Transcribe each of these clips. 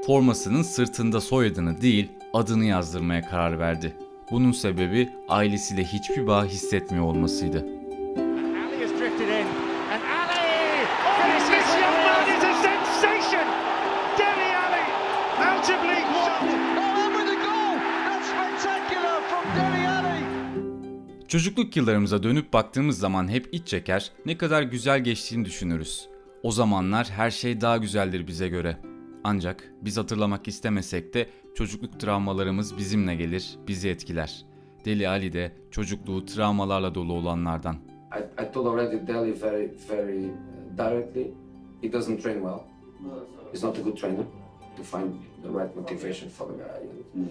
Formasının sırtında soyadını değil, adını yazdırmaya karar verdi. Bunun sebebi ailesiyle hiçbir bağ hissetmiyor olmasıydı. Çocukluk yıllarımıza dönüp baktığımız zaman hep iç çeker, ne kadar güzel geçtiğini düşünürüz. O zamanlar her şey daha güzeldir bize göre. Ancak biz hatırlamak istemesek de çocukluk travmalarımız bizimle gelir, bizi etkiler. Deli Ali de çocukluğu travmalarla dolu olanlardan. I told already Deli very directly, he doesn't train well. He's not a good trainer to find the right motivation for the guy.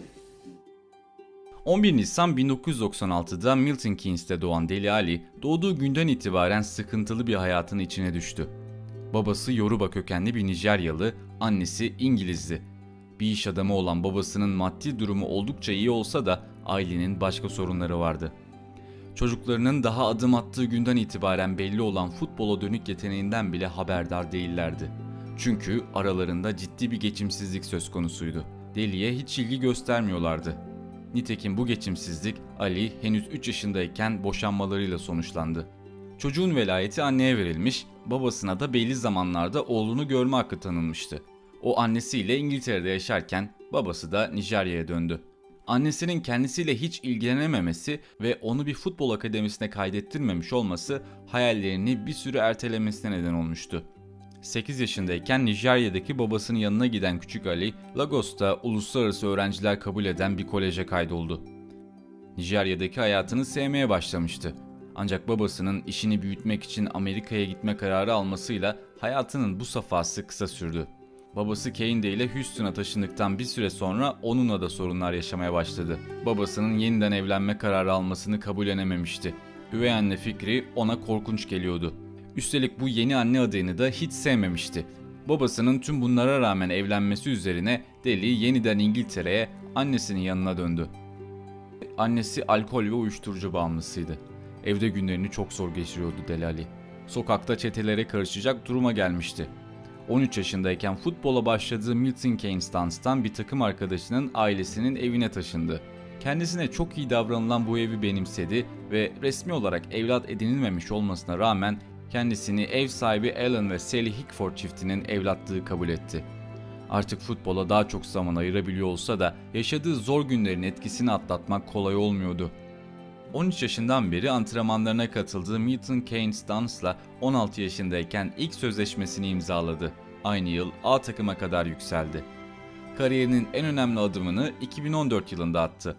11 Nisan 1996'da Milton Keynes'te doğan Deli Ali, doğduğu günden itibaren sıkıntılı bir hayatın içine düştü. Babası Yoruba kökenli bir Nijeryalı, annesi İngilizdi. Bir iş adamı olan babasının maddi durumu oldukça iyi olsa da ailenin başka sorunları vardı. Çocuklarının daha adım attığı günden itibaren belli olan futbola dönük yeteneğinden bile haberdar değillerdi. Çünkü aralarında ciddi bir geçimsizlik söz konusuydu. Deli'ye hiç ilgi göstermiyorlardı. Nitekim bu geçimsizlik Ali henüz 3 yaşındayken boşanmalarıyla sonuçlandı. Çocuğun velayeti anneye verilmiş, babasına da belli zamanlarda oğlunu görme hakkı tanınmıştı. O annesiyle İngiltere'de yaşarken babası da Nijerya'ya döndü. Annesinin kendisiyle hiç ilgilenememesi ve onu bir futbol akademisine kaydettirmemiş olması hayallerini bir süre ertelemesine neden olmuştu. 8 yaşındayken Nijerya'daki babasının yanına giden küçük Ali, Lagos'ta uluslararası öğrenciler kabul eden bir koleje kaydoldu. Nijerya'daki hayatını sevmeye başlamıştı. Ancak babasının işini büyütmek için Amerika'ya gitme kararı almasıyla hayatının bu safhası kısa sürdü. Babası Kehinde ile Houston'a taşındıktan bir süre sonra onunla da sorunlar yaşamaya başladı. Babasının yeniden evlenme kararı almasını kabullenememişti. Üvey anne fikri ona korkunç geliyordu. Üstelik bu yeni anne adayını da hiç sevmemişti. Babasının tüm bunlara rağmen evlenmesi üzerine Deli yeniden İngiltere'ye annesinin yanına döndü. Annesi alkol ve uyuşturucu bağımlısıydı. Evde günlerini çok zor geçiriyordu Deli Ali. Sokakta çetelere karışacak duruma gelmişti. 13 yaşındayken futbola başladığı Milton Keynes Dans'tan bir takım arkadaşının ailesinin evine taşındı. Kendisine çok iyi davranılan bu evi benimsedi ve resmi olarak evlat edinilmemiş olmasına rağmen kendisini ev sahibi Alan ve Sally Hickford çiftinin evlatlığı kabul etti. Artık futbola daha çok zaman ayırabiliyor olsa da yaşadığı zor günlerin etkisini atlatmak kolay olmuyordu. 13 yaşından beri antrenmanlarına katıldığı Milton Keynes Dans'la 16 yaşındayken ilk sözleşmesini imzaladı. Aynı yıl A takıma kadar yükseldi. Kariyerinin en önemli adımını 2014 yılında attı.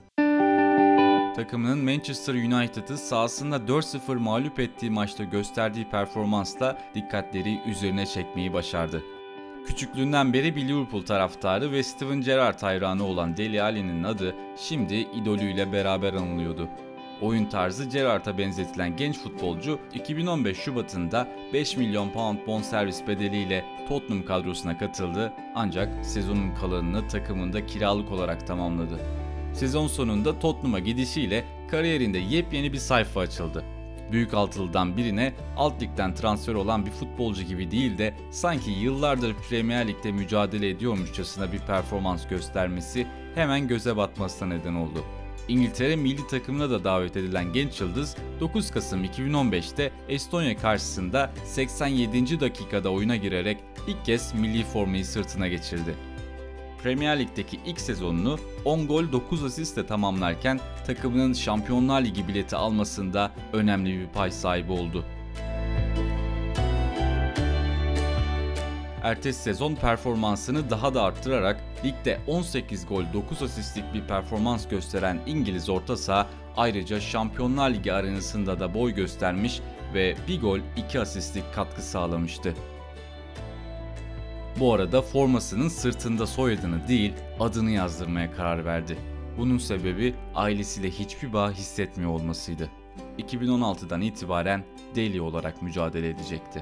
Takımının Manchester United'ı sahasında 4-0 mağlup ettiği maçta gösterdiği performansla dikkatleri üzerine çekmeyi başardı. Küçüklüğünden beri bir Liverpool taraftarı ve Steven Gerrard hayranı olan Dele Alli'nin adı şimdi idolüyle beraber anılıyordu. Oyun tarzı Gerrard'a benzetilen genç futbolcu 2015 Şubat'ında 5 milyon pound bonservis bedeliyle Tottenham kadrosuna katıldı ancak sezonun kalanını takımında kiralık olarak tamamladı. Sezon sonunda Tottenham'a gidişiyle kariyerinde yepyeni bir sayfa açıldı. Büyük altılıdan birine alt ligden transfer olan bir futbolcu gibi değil de sanki yıllardır Premier Lig'de mücadele ediyormuşçasına bir performans göstermesi hemen göze batmasına neden oldu. İngiltere milli takımına da davet edilen genç yıldız 9 Kasım 2015'te Estonya karşısında 87. dakikada oyuna girerek ilk kez milli formayı sırtına geçirdi. Premier Lig'deki ilk sezonunu 10 gol 9 asistle tamamlarken takımının Şampiyonlar Ligi bileti almasında önemli bir pay sahibi oldu. Ertesi sezon performansını daha da arttırarak ligde 18 gol 9 asistlik bir performans gösteren İngiliz orta saha ayrıca Şampiyonlar Ligi arenasında da boy göstermiş ve 1 gol 2 asistlik katkı sağlamıştı. Bu arada formasının sırtında soyadını değil adını yazdırmaya karar verdi. Bunun sebebi ailesiyle hiçbir bağ hissetmiyor olmasıydı. 2016'dan itibaren Deli olarak mücadele edecekti.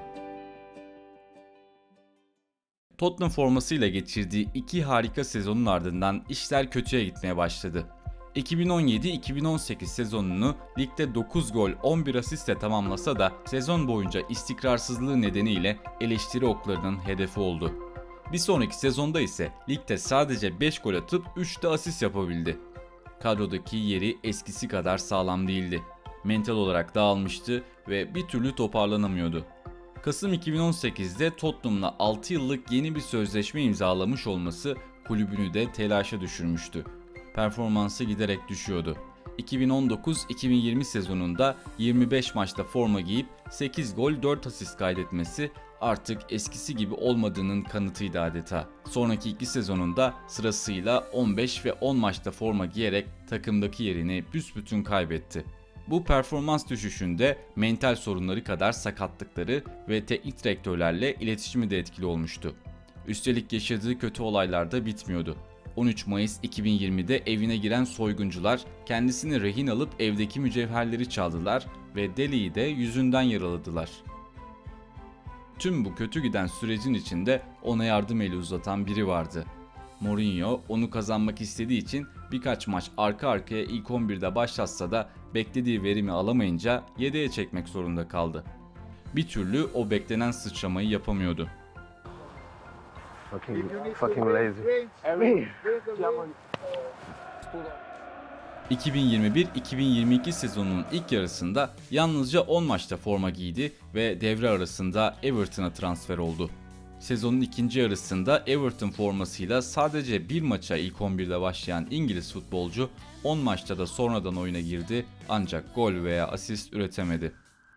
Tottenham formasıyla geçirdiği 2 harika sezonun ardından işler kötüye gitmeye başladı. 2017-2018 sezonunu ligde 9 gol 11 asistle tamamlasa da sezon boyunca istikrarsızlığı nedeniyle eleştiri oklarının hedefi oldu. Bir sonraki sezonda ise ligde sadece 5 gol atıp 3 de asist yapabildi. Kadrodaki yeri eskisi kadar sağlam değildi. Mental olarak dağılmıştı ve bir türlü toparlanamıyordu. Kasım 2018'de Tottenham'la 6 yıllık yeni bir sözleşme imzalamış olması kulübünü de telaşa düşürmüştü. Performansı giderek düşüyordu. 2019-2020 sezonunda 25 maçta forma giyip 8 gol 4 asist kaydetmesi artık eskisi gibi olmadığının kanıtıydı adeta. Sonraki 2 sezonunda sırasıyla 15 ve 10 maçta forma giyerek takımdaki yerini büsbütün kaybetti. Bu performans düşüşünde mental sorunları kadar sakatlıkları ve teknik direktörlerle iletişimi de etkili olmuştu. Üstelik yaşadığı kötü olaylar da bitmiyordu. 13 Mayıs 2020'de evine giren soyguncular kendisini rehin alıp evdeki mücevherleri çaldılar ve Dele'yi de yüzünden yaraladılar. Tüm bu kötü giden sürecin içinde ona yardım eli uzatan biri vardı. Mourinho onu kazanmak istediği için birkaç maç arka arkaya ilk 11'de başlatsa da beklediği verimi alamayınca yedeğe çekmek zorunda kaldı. Bir türlü o beklenen sıçramayı yapamıyordu. Fucking lazy. 2021-2022 sezonunun ilk yarısında yalnızca 10 maçta forma giydi ve devre arasında Everton'a transfer oldu. Sezonun ikinci yarısında Everton formasıyla sadece bir maça ilk 11'de başlayan İngiliz futbolcu 10 maçta da sonradan oyuna girdi ancak gol veya asist üretemedi.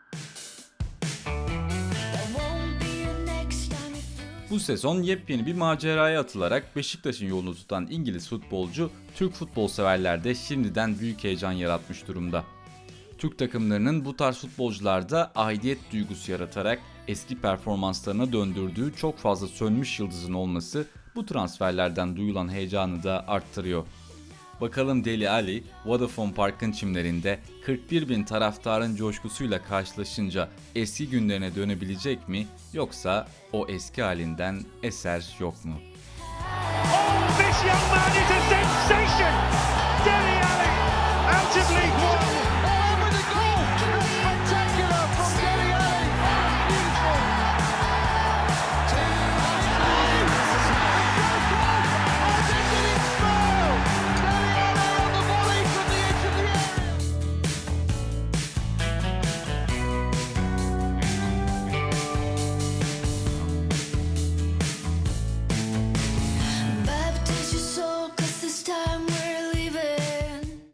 Bu sezon yepyeni bir maceraya atılarak Beşiktaş'ın yolunu tutan İngiliz futbolcu Türk futbol severlerde şimdiden büyük heyecan yaratmış durumda. Türk takımlarının bu tarz futbolcularda aidiyet duygusu yaratarak eski performanslarına döndürdüğü çok fazla sönmüş yıldızın olması bu transferlerden duyulan heyecanı da arttırıyor. Bakalım Dele Alli, Vodafone Park'ın çimlerinde 41.000 taraftarın coşkusuyla karşılaşınca eski günlerine dönebilecek mi yoksa o eski halinden eser yok mu? Oh, this young man is a sensation! Dele Alli, out of League One.